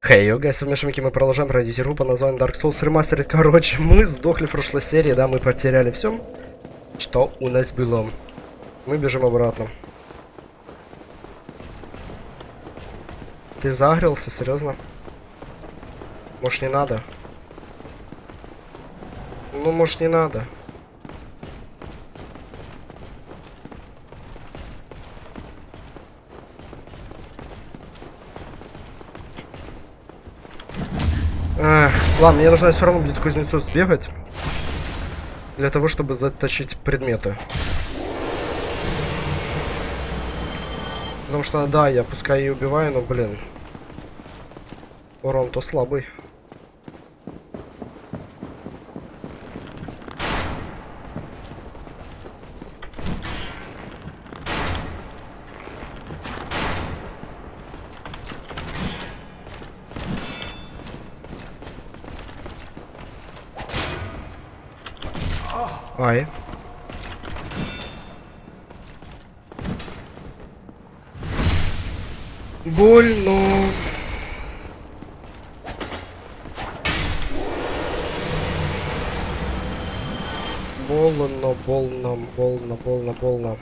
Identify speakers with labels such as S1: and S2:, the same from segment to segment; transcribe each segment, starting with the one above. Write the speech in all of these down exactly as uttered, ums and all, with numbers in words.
S1: Хей, йо, гайс, вмешиваемки, мы продолжаем пройдить игру под названием Dark Souls Remastered. Короче, мы сдохли в прошлой серии, да, мы потеряли все, что у нас было. Мы бежим обратно. Ты загрелся, серьезно? Может, не надо? Ну, может, не надо. Эх, ладно, мне нужно все равно будет к кузнецу сбегать. Для того, чтобы заточить предметы. Потому что, да, я пускай и убиваю, но, блин. Урон-то слабый. Ай. Больно. Больно, больно, больно, больно, больно.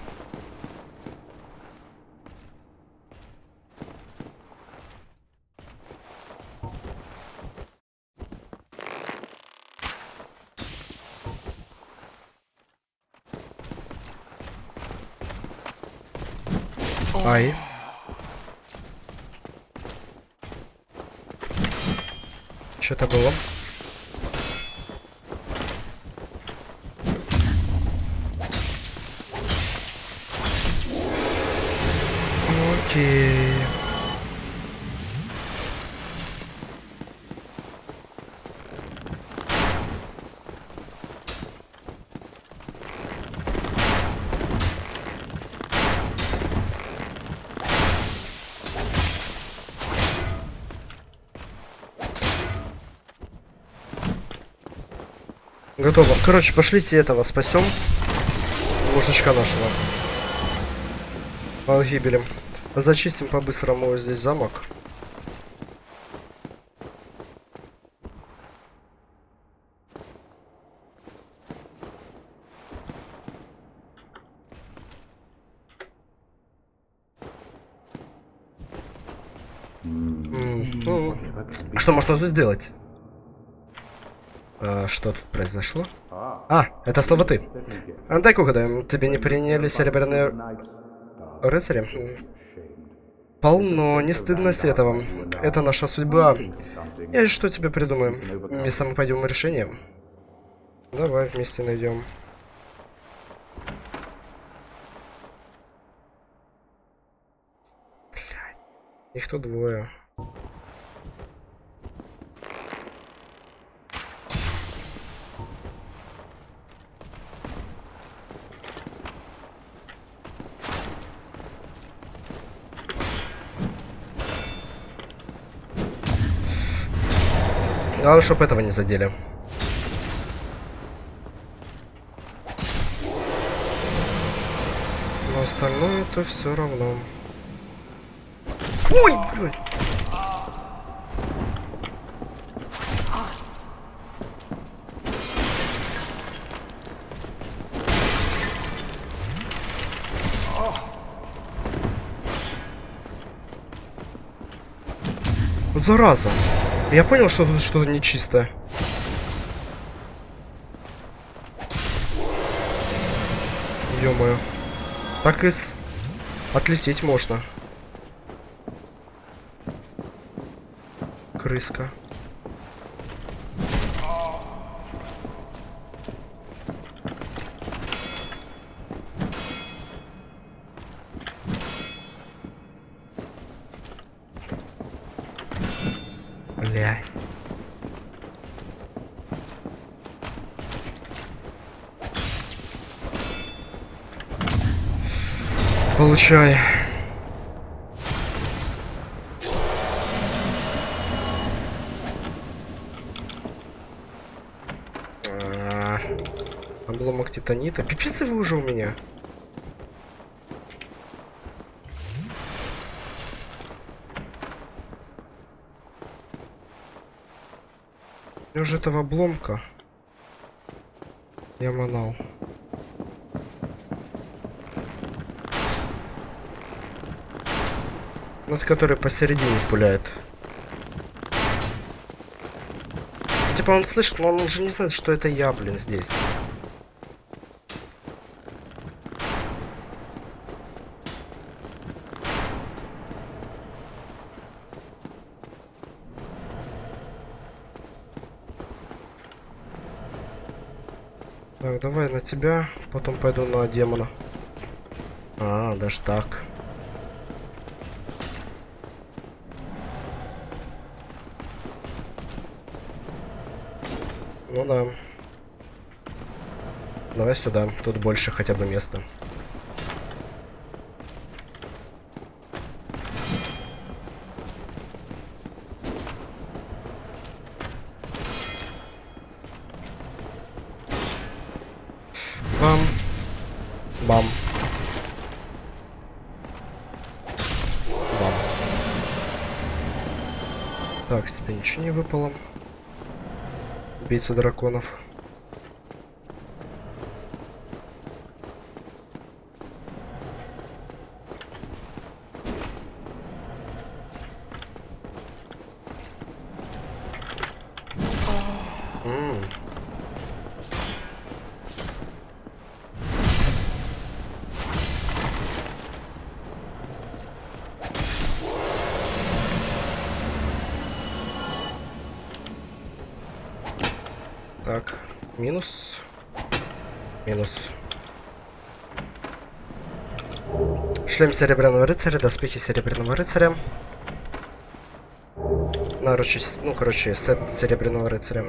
S1: Ай. Что-то было. Окей. Готово. Короче, пошлите этого спасем. Мужичка нашего. По гибели. Зачистим по-быстрому здесь замок. Mm-hmm. Что можно тут сделать? А, что тут произошло? А, это снова ты. А, дай-ка угадаем, тебе не приняли серебряные рыцари? Полно, не стыдно с этого. Это наша судьба. И что тебе придумаем? Вместе мы пойдем решением. Давай вместе найдем. Блядь, их тут двое. Главное, чтобы этого не задели. Но остальное это все равно. Ой, блядь! Вот зараза! Я понял, что тут что-то нечисто. Ё-моё. Так и с... отлететь можно. Крыска. Бля. Получай. А, обломок титанита. Пипец его уже у меня. Чё же этого обломка? Я манал. Вот который посередине пуляет. Типа он слышит, но он уже не знает, что это я, блин, здесь. Так, давай на тебя, потом пойду на демона. А, даже так. Ну да. Давай сюда, тут больше хотя бы места. Бам. Бам. Бам. Так, с тебя ничего не выпало. Убийца драконов. М-м. Так, минус. Минус. Шлем Серебряного рыцаря, доспехи Серебряного рыцаря. Наручи, ну, короче, сет Серебряного рыцаря.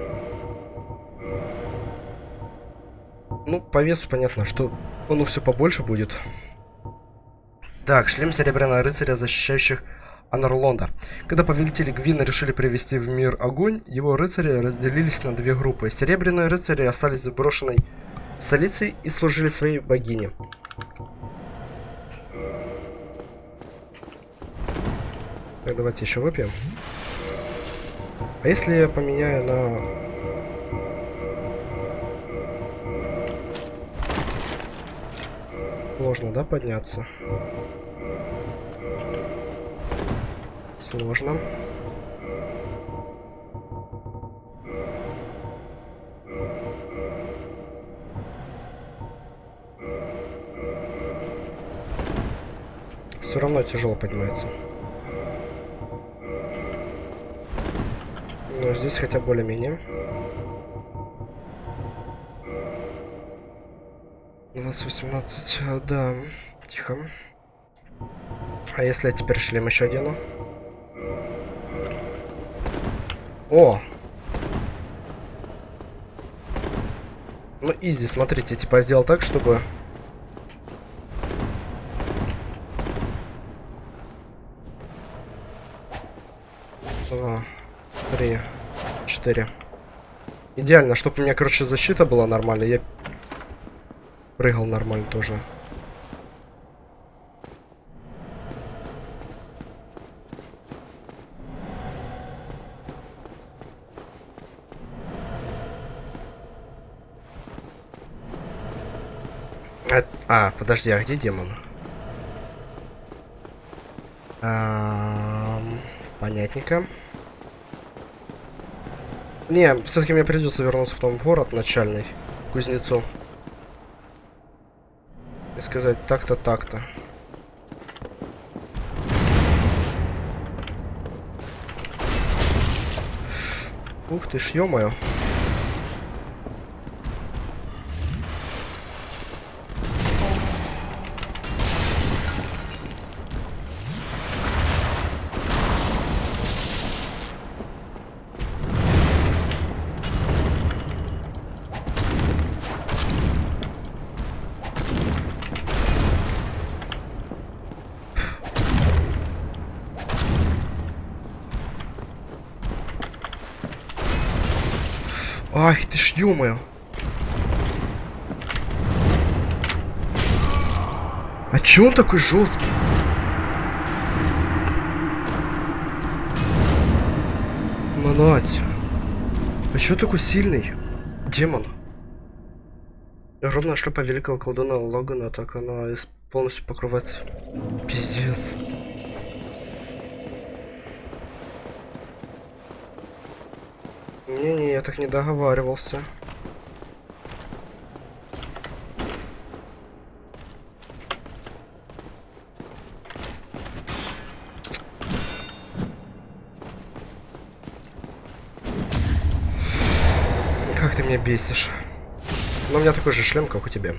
S1: Ну, по весу понятно, что оно все побольше будет. Так, шлем Серебряного рыцаря, защищающих Анарлонда. Когда повелители Гвина решили привести в мир огонь, его рыцари разделились на две группы. Серебряные рыцари остались в заброшенной столице и служили своей богине. Так, давайте еще выпьем. А если я поменяю на... Сложно, да, подняться? Сложно. Все равно тяжело поднимается. Но здесь хотя бы более-менее. двадцать восемнадцать, да. Тихо. А если я теперь шлем еще одену? О! Ну, изи, смотрите, типа я сделал так, чтобы... Два, три, четыре. Идеально, чтобы у меня, короче, защита была нормальная. Я прыгал нормально тоже. А, а, подожди, а где демон? А, понятненько. Не, все-таки мне придется вернуться потом в город начальный, к кузнецу. И сказать так-то, так-то. Ух ты ж, ё-моё. Ай, ты ж ё-моё. А чё он такой жесткий? Манать. А чё такой сильный? Демон. Ровно шляпа великого колдуна Логана, так она полностью покрывается. Пиздец. Не-не, я так не договаривался. Как ты меня бесишь. Но у меня такой же шлем, как у тебя.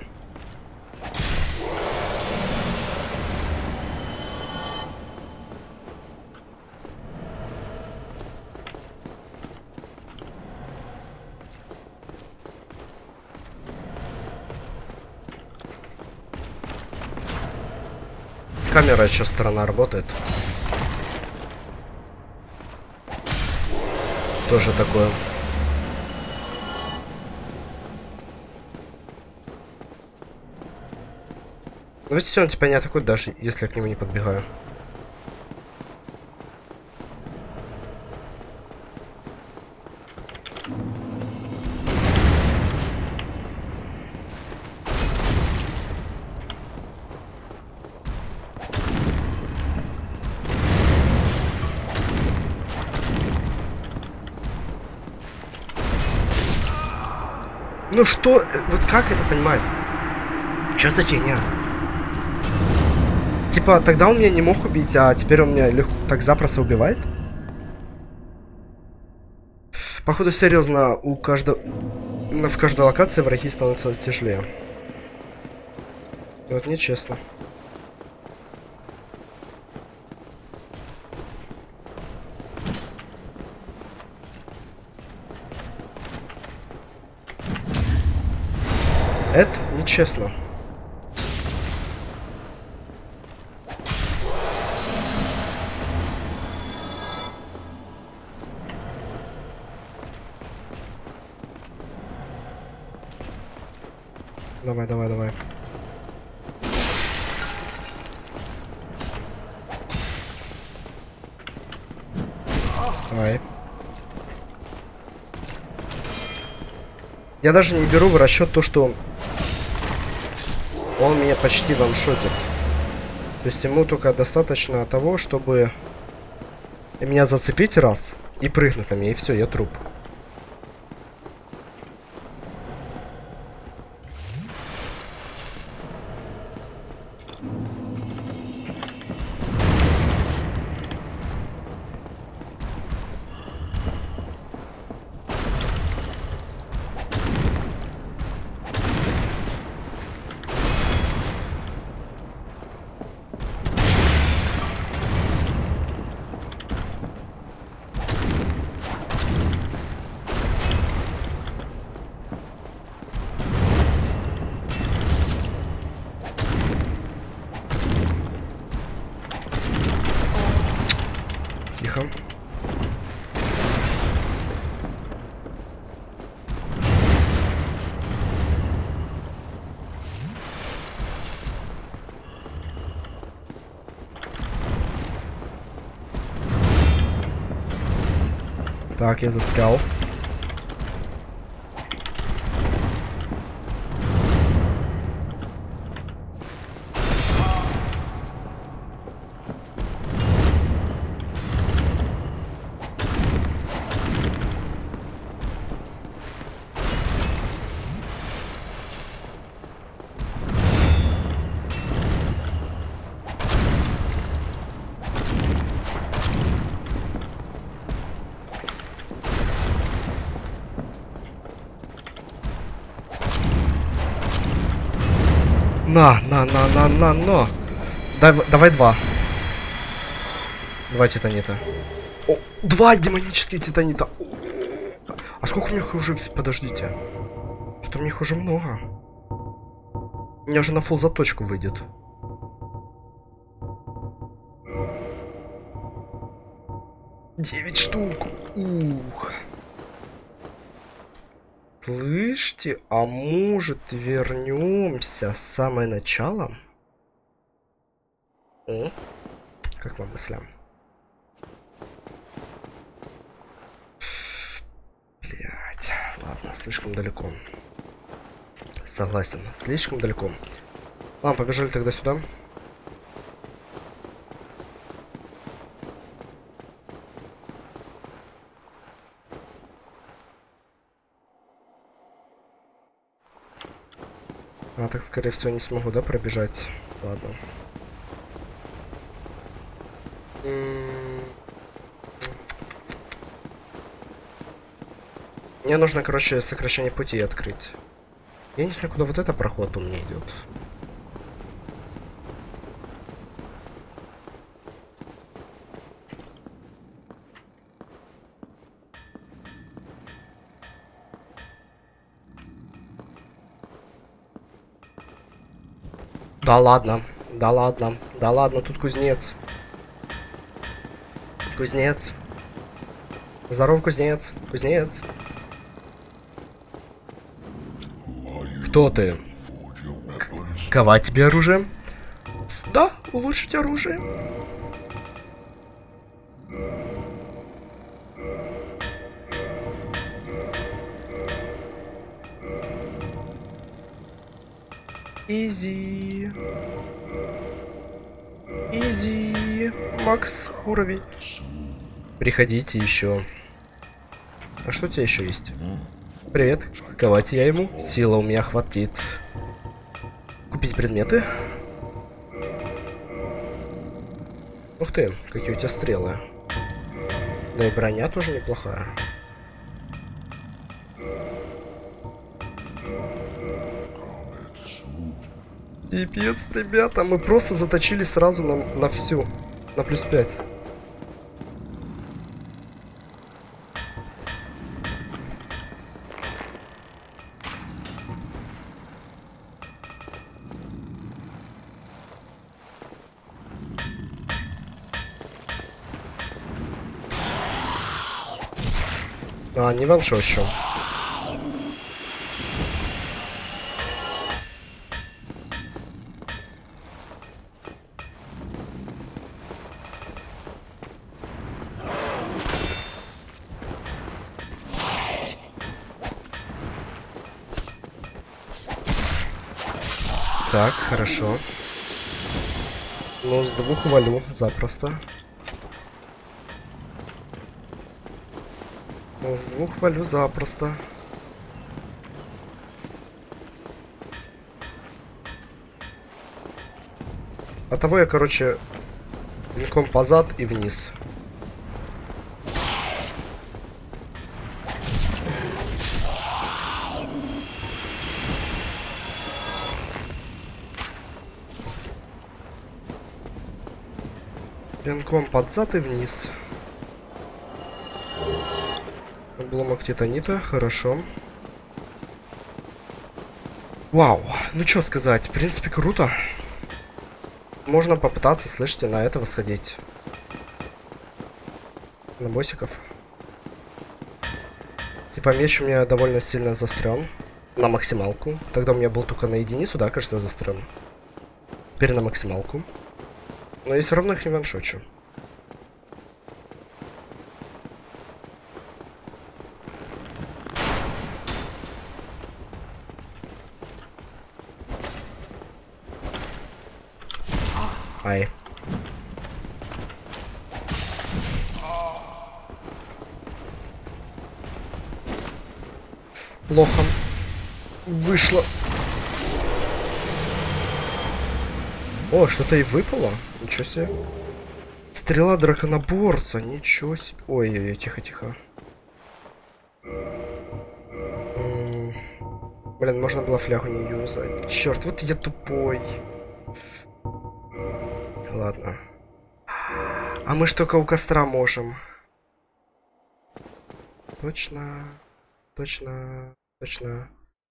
S1: Камера еще сторона работает. Тоже такое. Но ведь он тебя не атакует, даже если я к нему не подбегаю. Ну что, вот как это понимать? Что за фигня? Типа, тогда он меня не мог убить, а теперь он меня легко, так запросто убивает? Походу, серьезно, у каждого... в каждой локации враги становятся тяжелее. Вот нечестно. Это нечестно. Давай, давай, давай. Давай. Я даже не беру в расчет то, что он меня почти ваншотит. То есть ему только достаточно того, чтобы меня зацепить раз и прыгнуть на меня, и все, я труп. Тихо. Так, я застрял. На, на, на, на, на, на. Давай, давай два. Два титанита. О, два демонические титанита. А сколько у них уже... Подождите. Что-то у них уже много. У меня уже на фулл заточку выйдет. Девять штук. Ух. Слышите, а может вернемся с самого начала? О, как вам мысля? Блядь. слишком далеко. Согласен, слишком далеко. Ладно, побежали тогда сюда. А так, скорее всего, не смогу, да, пробежать? Ладно. Мне нужно, короче, сокращение пути открыть. Я не знаю, куда вот это проход у меня идет. Да ладно, да ладно, да ладно, тут кузнец. Кузнец. Здоров, кузнец. Кузнец. Кто ты? К ковать тебе оружие? Да, улучшить оружие. Изи. Изи. Макс уровень. Приходите еще. А что у тебя еще есть? Привет. Ковать я ему. Сила у меня хватит. Купить предметы. Ух ты, какие у тебя стрелы. Да и броня тоже неплохая. Пипец, ребята, мы просто заточили сразу на, на всю. На плюс пять. А, не ваншочу. Так, хорошо. Ну, с двух валю запросто. Ну, с двух валю запросто. А того я, короче, пинком позад и вниз. Пинком под зад и вниз. Обломок титанита, хорошо. Вау, ну что сказать, в принципе круто. Можно попытаться, слышите, на это восходить. На боссиков. Типа меч у меня довольно сильно заострен. На максималку. Тогда у меня был только на единицу, да, кажется, заострен. Теперь на максималку. Но я все равно их не ваншочу. Ай. Плохо. Вышло. О, что-то и выпало. Ничего себе. Стрела драконоборца. Ничего себе. Ой-ой-ой, тихо-тихо. Блин, можно было флягу не юзать. Черт, вот я тупой. Ладно. А мы ж только у костра можем. Точно. Точно. Точно.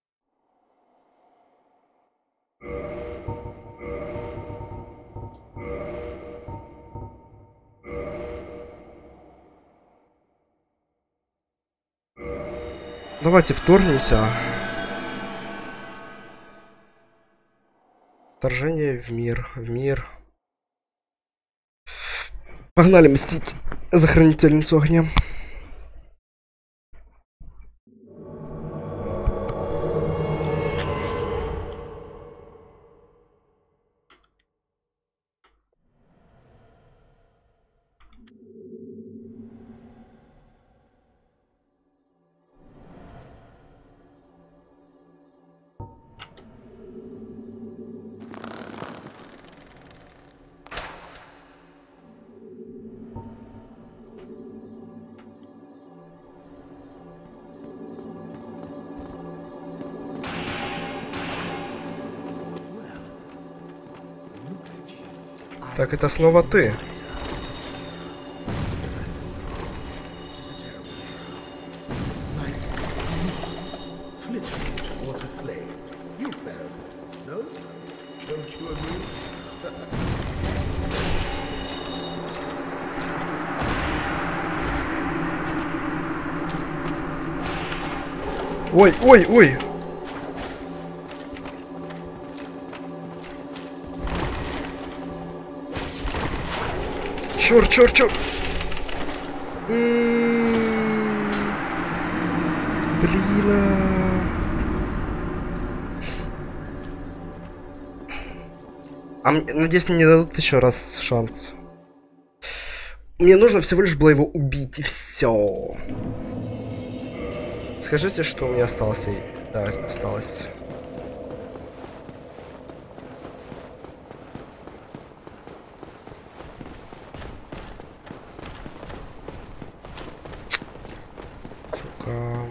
S1: Давайте вторгнемся. Вторжение в мир. В мир. Погнали мстить за хранительницу огня. Так, это снова ты. Ой, ой, ой. Чёрт, чёрт, чёрт. М-м-м. Блин. А мне, надеюсь, мне не дадут еще раз шанс. Мне нужно всего лишь было его убить, и все. Скажите, что у меня осталось. Да, осталось. Сука.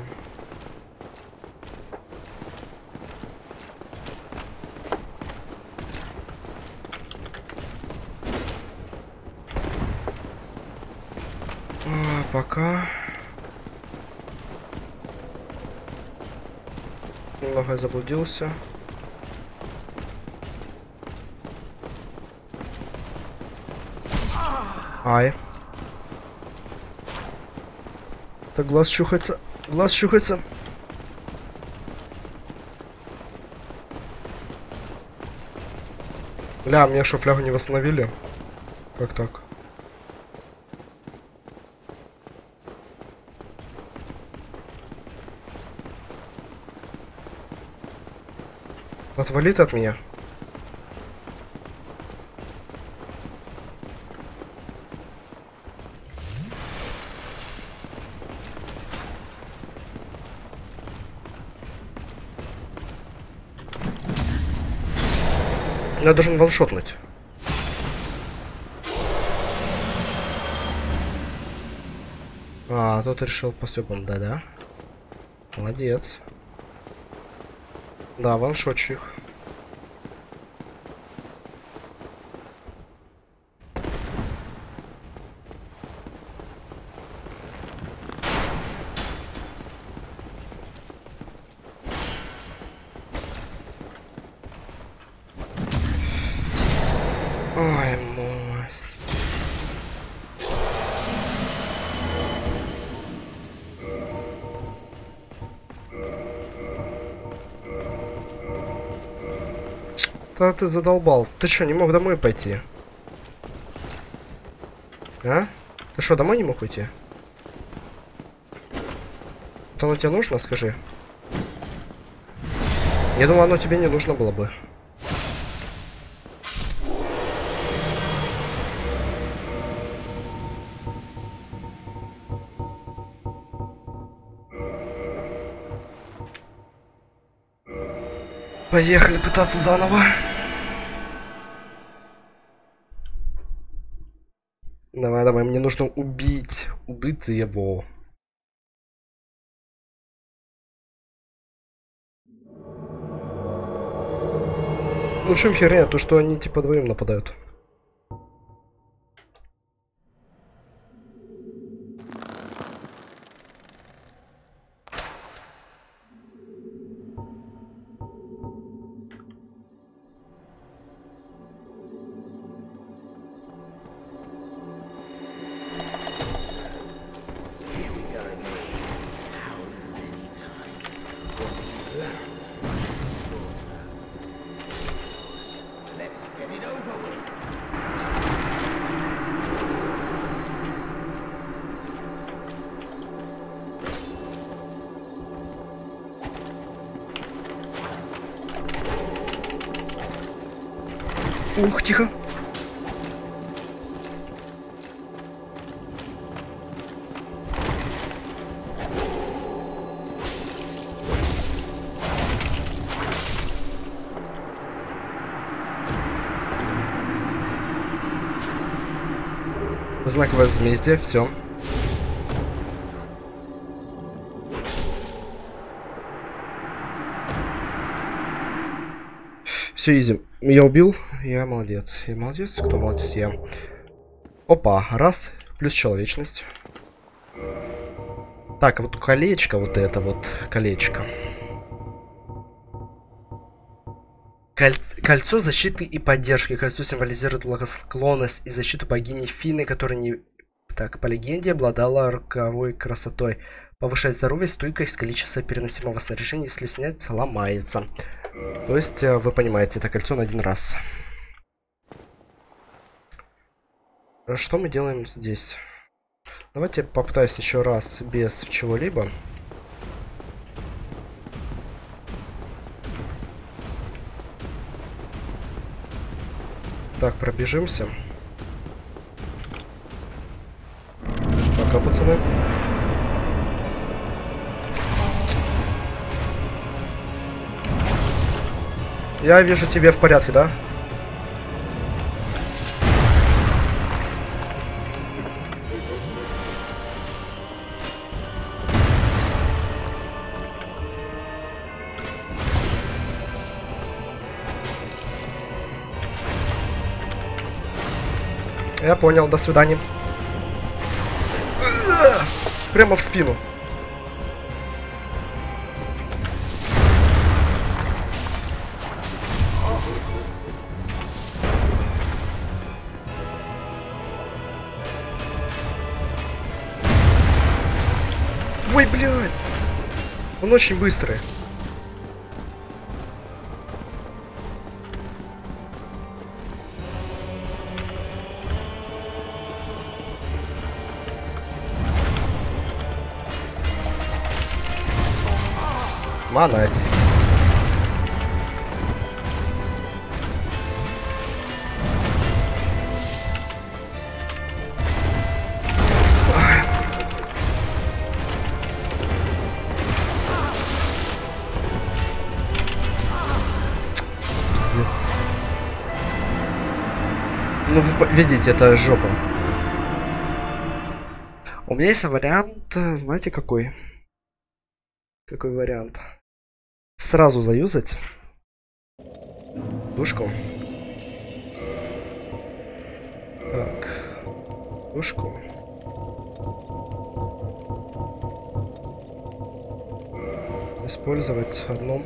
S1: А, пока. Немного заблудился. Ай. Так, глаз чухается. Глаз чухается. Бля, мне что, флягу не восстановили? Как так? Отвали ты от меня. Я должен ваншотнуть. А, тот решил по стёбам, да-да. Молодец. Да, ваншотчик. Ой, мой. Да ты задолбал. Ты что, не мог домой пойти? А? Ты что, домой не мог уйти? Это оно тебе нужно, скажи? Я думал, оно тебе не нужно было бы. Поехали пытаться заново. Давай, давай, мне нужно убить. Убить его. Ну в чем херня? То, что они типа вдвоем нападают. Ух, тихо. Знак возмездия, все. Все изи. Я убил. Я молодец. Я молодец. Кто молодец? Я. Опа. Раз. Плюс человечность. Так, вот колечко, вот это вот колечко. Коль... Кольцо защиты и поддержки. Кольцо символизирует благосклонность и защиту богини Фины, которая не... Так, по легенде обладала роковой красотой. Повышает здоровье, стойкость, количество переносимого снаряжения, если снять, ломается. То есть, вы понимаете, это кольцо на один раз. Что мы делаем здесь? Давайте я попытаюсь еще раз без чего-либо. Так, пробежимся. Пока, пацаны. Я вижу, тебе в порядке, да? Я понял, до свидания. Прямо в спину. Ой, блядь. Он очень быстрый. Манать. Пиздец. Ну, вы видите, это жопа. У меня есть вариант, знаете какой? Какой вариант? Сразу заюзать душку. Так, душку. Использовать одну.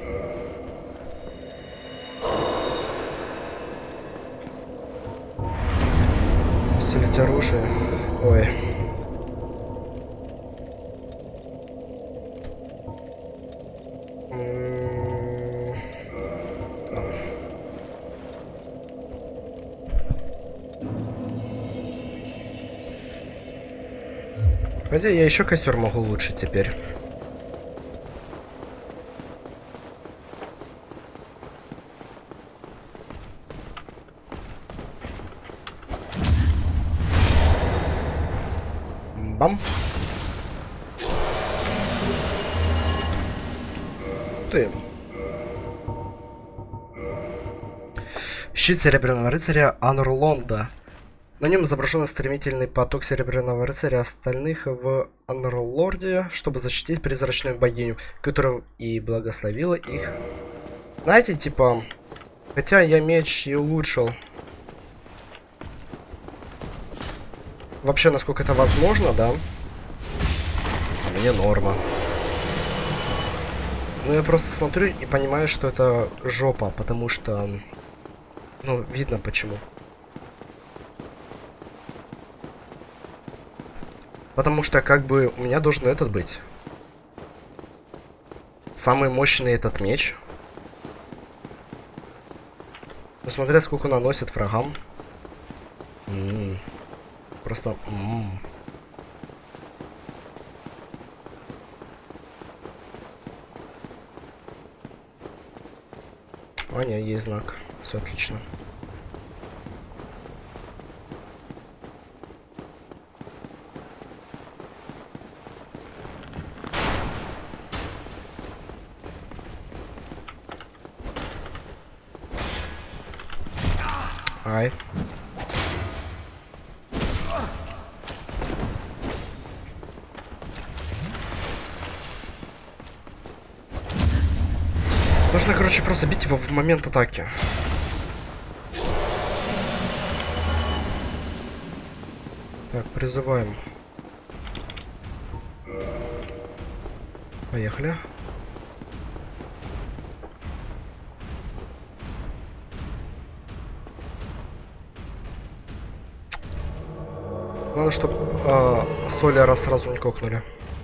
S1: Усилить оружие. Ой. Хотя я еще костер могу улучшить теперь. Бам. Ты. Щит Серебряного рыцаря Анролонда. На нем изображен стремительный поток Серебряного рыцаря остальных в Анролорде, чтобы защитить призрачную богиню, которая и благословила их. Знаете, типа, хотя я меч и улучшил. Вообще, насколько это возможно, да? Мне норма. Но я просто смотрю и понимаю, что это жопа, потому что, ну, видно почему. Потому что, как бы, у меня должен этот быть. Самый мощный этот меч. Ну, смотря сколько наносит врагам. М-м-м. Просто... М-м. А, нет, есть знак. Все отлично. Ай. нужно, короче, просто бить его в момент атаки. Так, призываем. Поехали. Главное, чтобы э, Соляра сразу не кокнули.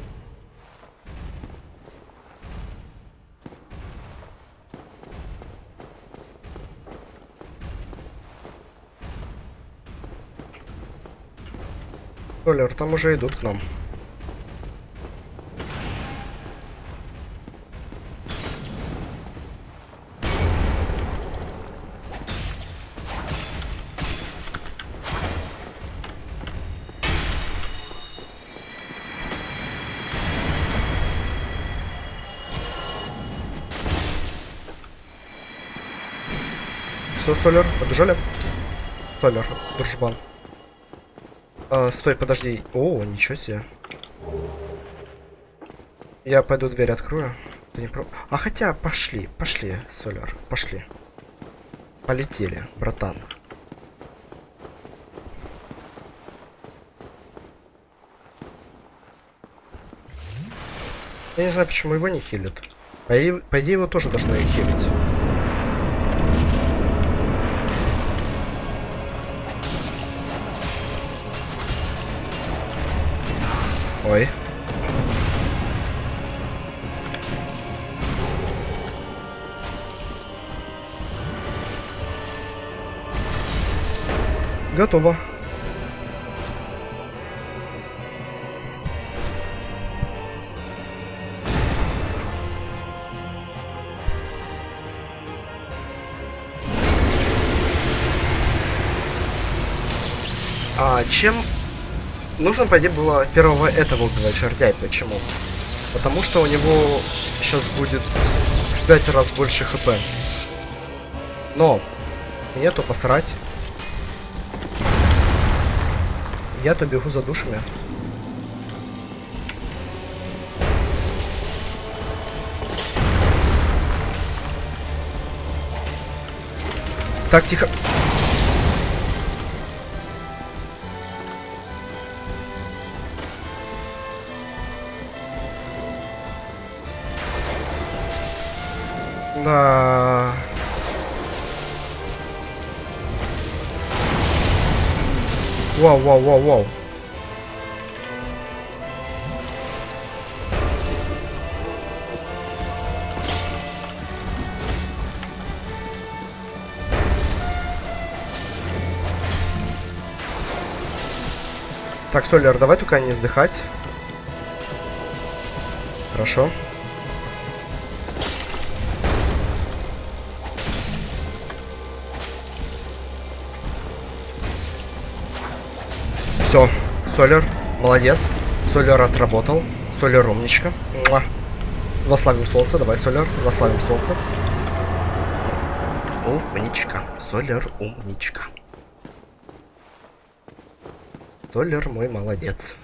S1: Соляр, там уже идут к нам. Все, Соляр, побежали. Соляр, дружбан. А, стой, подожди. О, ничего себе. Я пойду дверь открою. Ты не про... А хотя, пошли, пошли, Соляр, пошли. Полетели, братан. Я не знаю, почему его не хилят. По идее, по идее его тоже должны хилить. Ой. Готово. А чем нужно, по идее, было первого этого убивать жердяй? Почему? Потому что у него сейчас будет в пять раз больше хп. Но нету посрать. Я-то бегу за душами. Так, тихо. Да. Вау, вау, вау, вау. Так, Соляр, давай только не сдыхать. Хорошо. Все, Соляр, молодец. Соляр отработал. Соляр умничка. Муа. Вославим солнце, давай, Соляр, вославим солнце. Умничка. Соляр умничка. Соляр мой молодец.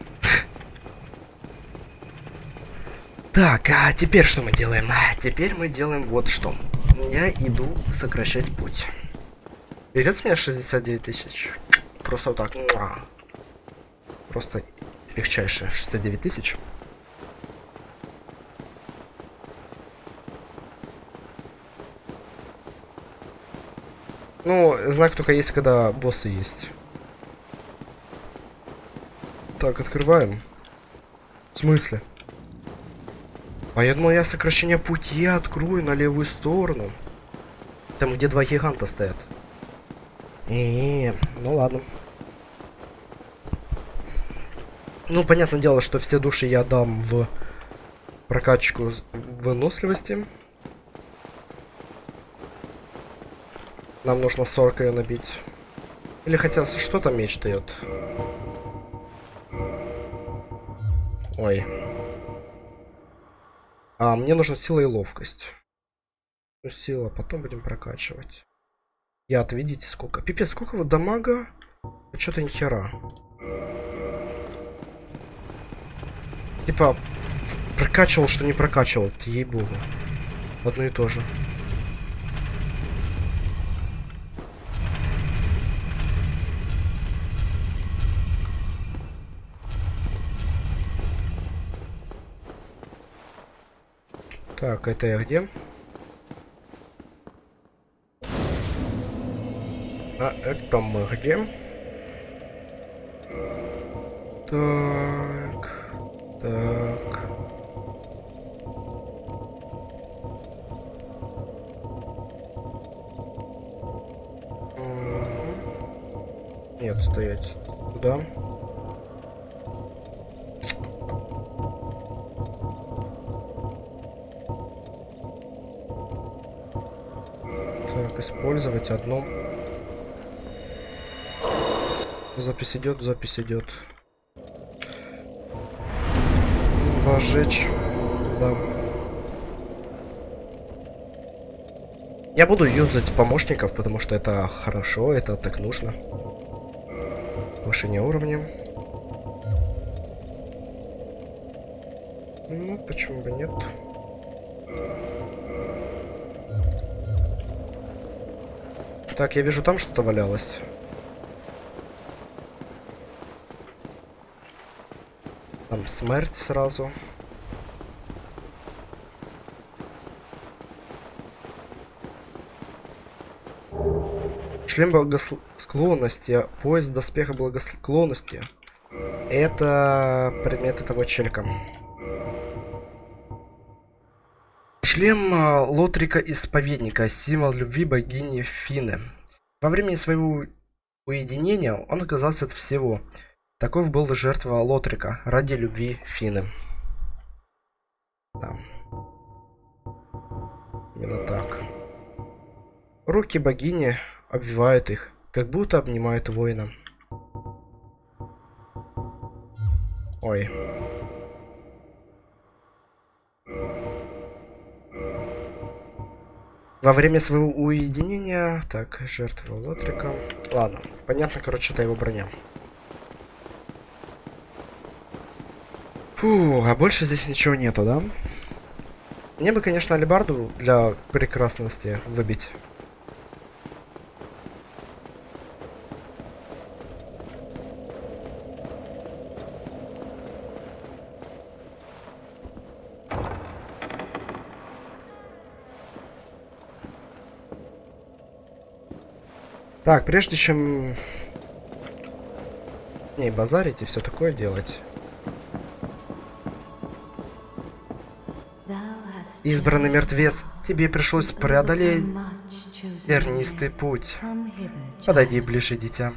S1: Так, а теперь что мы делаем? А теперь мы делаем вот что. Я иду сокращать путь. Берет с меня шестьдесят девять тысяч. Просто вот так. Муа. Просто легчайшее. шестьдесят девять тысяч. Ну, знак только есть, когда боссы есть. Так, открываем. В смысле? А я думал, я сокращение пути открою на левую сторону. Там, где два гиганта стоят. Э-э-э, ну ладно. Ну, понятное дело, что все души я дам в прокачку выносливости. Нам нужно сорок ее набить. Или хотя, что там меч дает? Ой. А, мне нужна сила и ловкость. Ну, сила, потом будем прокачивать. Яд, видите, сколько? Пипец, сколько вот дамага? Что-то ни хера. Типа, прокачивал, что не прокачивал, ей-богу. Одно и то же. Так, это я где? А это мы где? Так, так. Нет, стоять. Куда? Так, использовать одно. Запись идет, запись идет. Вожечь. Да. Я буду юзать помощников, потому что это хорошо, это так нужно. Повышение уровня. Ну, почему бы нет? Так, я вижу, там что-то валялось. Там смерть сразу. Шлем благосклонности, пояс доспеха благосклонности. Это предмет этого челика. Шлем Лотрика Исповедника, символ любви богини Фины. Во время своего уединения он отказался от всего. Таков был жертва Лотрика ради любви Фины. Да. Именно так. Руки богини обвивают их, как будто обнимают воина. Ой. Во время своего уединения... Так, жертва Лотрика. Ладно, понятно, короче, это его броня. Фу, а больше здесь ничего нету, да? Мне бы, конечно, алебарду для прекрасности выбить. Так, прежде чем... Не, базарить и все такое делать. Избранный мертвец, тебе пришлось преодолеть тернистый путь. Подойди ближе, дитя.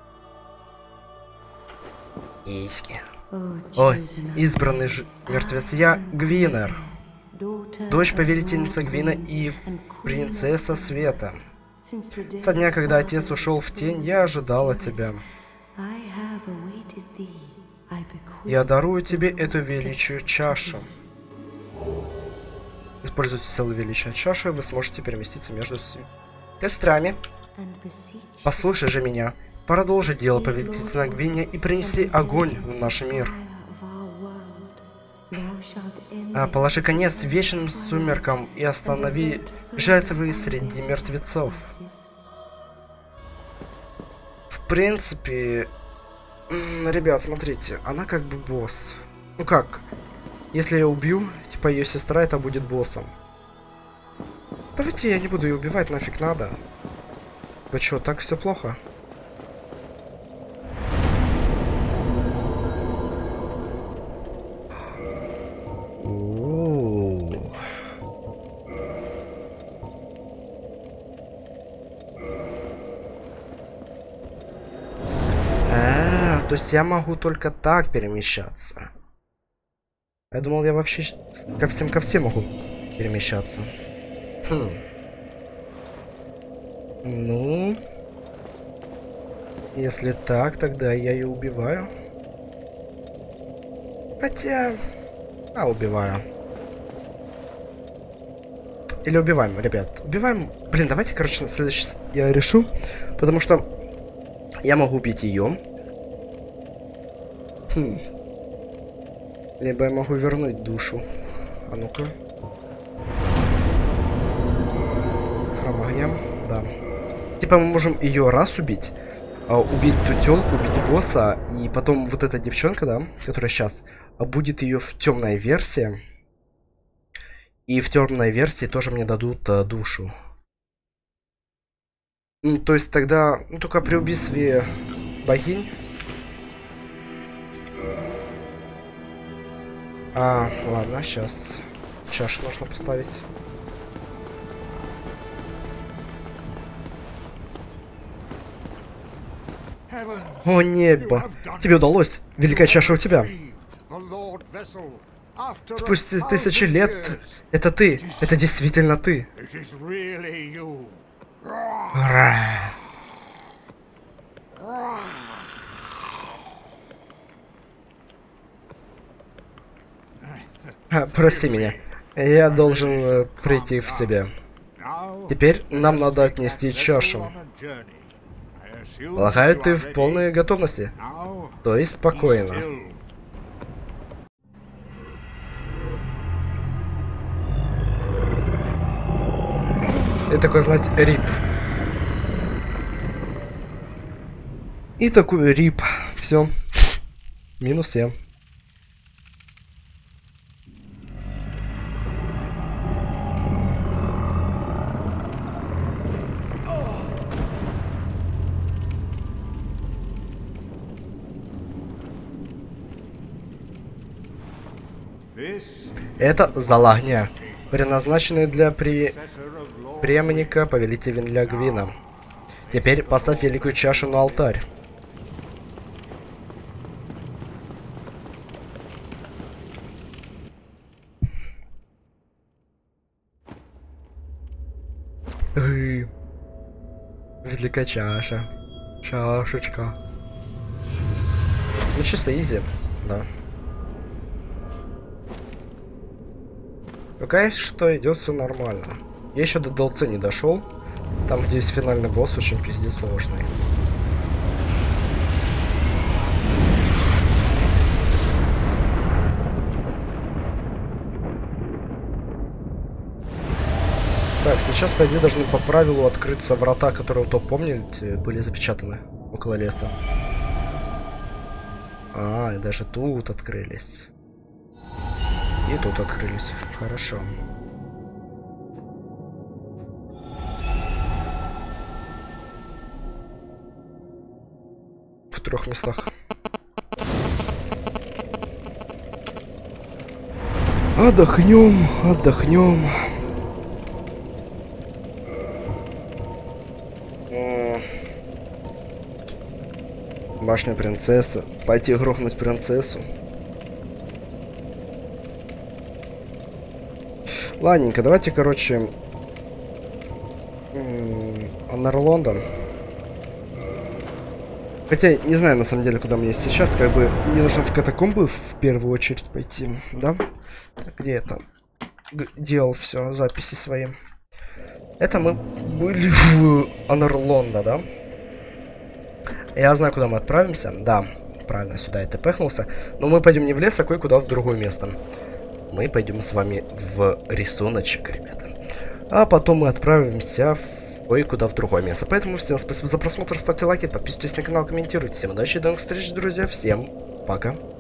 S1: Иски. Ой, избранный ж... мертвец, я Гвинер, дочь повелительницы Гвина и принцесса Света. Со дня, когда отец ушел в тень, я ожидала тебя. Я дарую тебе эту величию чашу. Используйте силу величия чаши, вы сможете переместиться между кострами. Послушай же меня. Продолжи дело повелительницы на Гвине и принеси огонь в наш мир. А, положи конец вечным сумеркам и останови жертвы среди мертвецов. В принципе, ребят, смотрите, она как бы босс. Ну как, если я убью, типа ее сестра, это будет боссом. Давайте я не буду ее убивать, нафиг надо. Вы что, так все плохо? То есть я могу только так перемещаться. Я думал, я вообще ко всем ко всем могу перемещаться. Хм. Ну, если так, тогда я ее убиваю. Хотя, а убиваю. Или убиваем, ребят. Убиваем. Блин, давайте, короче, на следующий я решу, потому что я могу убить ее. Хм. Либо я могу вернуть душу. А ну-ка. Храм огня. Да. Типа мы можем ее раз убить, а, убить ту тёлку, убить босса, и потом вот эта девчонка, да, которая сейчас, а будет ее в темная версия. И в темной версии тоже мне дадут а, душу. Ну, то есть тогда, ну, только при убийстве богинь. А, ладно, сейчас чашу нужно поставить. О небо! Тебе удалось! Великая чаша у тебя! Спустя тысячи лет, это ты! Это действительно ты! А, прости меня. Я должен э, прийти в себя. Теперь нам надо отнести чашу. Полагаю, ты в полной готовности. То есть спокойно. И такой, знаете, рип. И такой рип. Все. Минус я. Это залагня, предназначенная для при... преемника повелителя Винлягвина. Теперь поставь великую чашу на алтарь. Эй. Великая чаша. Чашечка. Ну чисто изи, да. Пока что идет все нормально. Я еще до ди эл си не дошел. Там, где есть финальный босс, очень пиздец сложный. Так, сейчас, по идее, должны по правилу открыться врата, которые, то помните, были запечатаны около леса. А, и даже тут открылись. И тут открылись. Хорошо. В трех местах. Отдохнем, отдохнем. Башня принцессы. Пойти грохнуть принцессу. Ладненько, давайте, короче, Анар Лондон. Хотя, не знаю, на самом деле, куда мне сейчас, как бы, мне нужно в катакомбы в первую очередь пойти, да? Где это? Г делал все, записи свои. Это мы были в Анар Лондон, да? Я знаю, куда мы отправимся. Да, правильно, сюда я тпхнулся. Но мы пойдем не в лес, а кое-куда в другое место. Мы пойдем с вами в рисуночек, ребята. А потом мы отправимся в кое-куда в другое место. Поэтому всем спасибо за просмотр, ставьте лайки, подписывайтесь на канал, комментируйте. Всем удачи, до новых встреч, друзья. Всем пока.